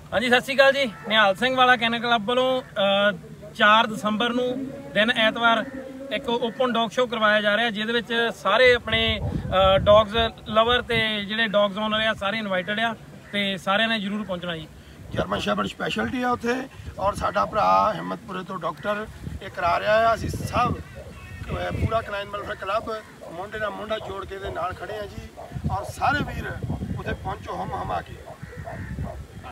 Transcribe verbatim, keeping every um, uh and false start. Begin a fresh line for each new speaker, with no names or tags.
हाँ जी, सत श्री अकाल जी। निहाल सिंह वाला कैनल क्लब वालों चार दसंबर नूं दिन ऐतवार एक ओपन डॉग शो करवाया जा रहा है, जिहदे विच सारे अपने डॉग्स लवर ते जिहड़े डॉग्स ओनर आ सारे इनवाइटेड आ ते सारिआं ने जरूर पहुंचना जी।
जर्मन शैफर्ड स्पैशलिटी है उत्थे और साडा भरा हिम्मतपुरे तो डॉक्टर ये करा रहा है। असीं सब पूरा कनाइन वेलफेयर क्लब मुंडे नाल मुंडा जोड़ के दे नाल खड़े हैं जी और सारे वीर उत्थे पहुंचो हम हम आके।